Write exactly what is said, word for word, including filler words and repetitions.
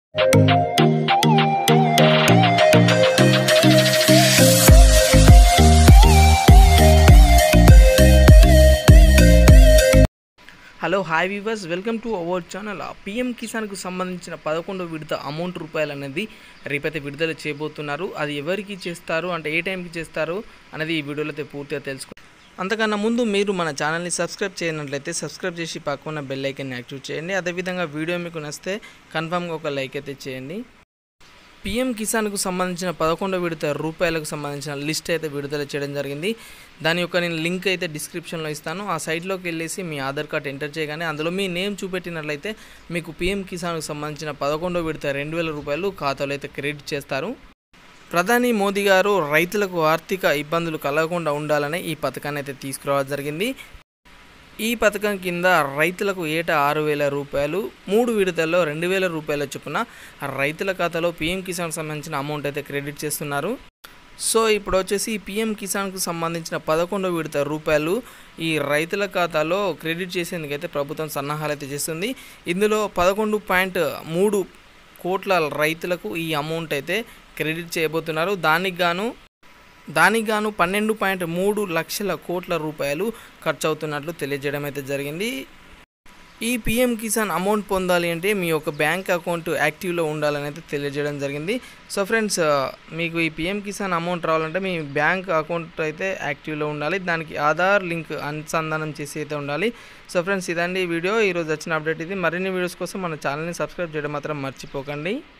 Hello hi viewers, welcome to our channel. PM కిసాన్కు సంబంధించిన పదకొండవ విడత అమౌంట్ రూపాయలు అనేది రేపైతే విడుదల చేయబోతున్నారు. అది ఎవరికి చేస్తారు అంటే ఏ టైంకి చేస్తారు అనేది ఈ వీడియోలో అయితే పూర్తిగా తెలుసుకుంటారు. అంతకన్నా ముందు మీరు మన ఛానల్ని సబ్స్క్రైబ్ చేయనట్లయితే సబ్స్క్రైబ్ చేసి పక్కన బెల్ ఐకాన్ని యాక్టివేట్ చేయండి. అదేవిధంగా వీడియో మీకు నచ్చితే కన్ఫామ్గా ఒక లైక్ అయితే చేయండి. పిఎం కిసాన్కు సంబంధించిన పదకొండవ విడత రూపాయలకు సంబంధించిన లిస్ట్ అయితే విడుదల చేయడం జరిగింది. దాని యొక్క నేను లింక్ అయితే డిస్క్రిప్షన్లో ఇస్తాను. ఆ సైట్లోకి వెళ్ళేసి మీ ఆధార్ కార్డ్ ఎంటర్ చేయగానే అందులో మీ నేమ్ చూపెట్టినట్లయితే మీకు పిఎం కిసాన్కు సంబంధించిన పదకొండవ విడత రెండు వేల రూపాయలు ఖాతాలో అయితే క్రెడిట్ చేస్తారు. ప్రధాని మోదీ గారు రైతులకు ఆర్థిక ఇబ్బందులు కలగకుండా ఉండాలని ఈ పథకాన్ని అయితే తీసుకురావడం జరిగింది. ఈ పథకం కింద రైతులకు ఏటా ఆరు వేల రూపాయలు మూడు విడతల్లో రెండు వేల రూపాయల చొప్పున రైతుల ఖాతాలో పిఎం కిసాన్కి సంబంధించిన అమౌంట్ అయితే క్రెడిట్ చేస్తున్నారు. సో ఇప్పుడు వచ్చేసి ఈ పిఎం కిసాన్కు సంబంధించిన పదకొండవ విడత రూపాయలు ఈ రైతుల ఖాతాలో క్రెడిట్ చేసేందుకైతే ప్రభుత్వం సన్నాహాలు అయితే చేస్తుంది. ఇందులో పదకొండు పాయింట్ మూడు కోట్ల రైతులకు ఈ అమౌంట్ అయితే క్రెడిట్ చేయబోతున్నారు. దానికి గాను దానికి గాను పన్నెండు పాయింట్ మూడు లక్షల కోట్ల రూపాయలు ఖర్చు అవుతున్నట్లు తెలియజేయడం అయితే జరిగింది. ఈ పిఎం కిసాన్ అమౌంట్ పొందాలి అంటే మీ యొక్క బ్యాంక్ అకౌంట్ యాక్టివ్లో ఉండాలని అయితే తెలియజేయడం జరిగింది. సో ఫ్రెండ్స్, మీకు ఈ పిఎం కిసాన్ అమౌంట్ రావాలంటే మీ బ్యాంక్ అకౌంట్ అయితే యాక్టివ్లో ఉండాలి. దానికి ఆధార్ లింక్ అనుసంధానం చేసి అయితే ఉండాలి. సో ఫ్రెండ్స్, ఇదండి వీడియో. ఈరోజు వచ్చిన అప్డేట్ ఇది. మరిన్ని వీడియోస్ కోసం మన ఛానల్ని సబ్స్క్రైబ్ చేయడం మాత్రం మర్చిపోకండి.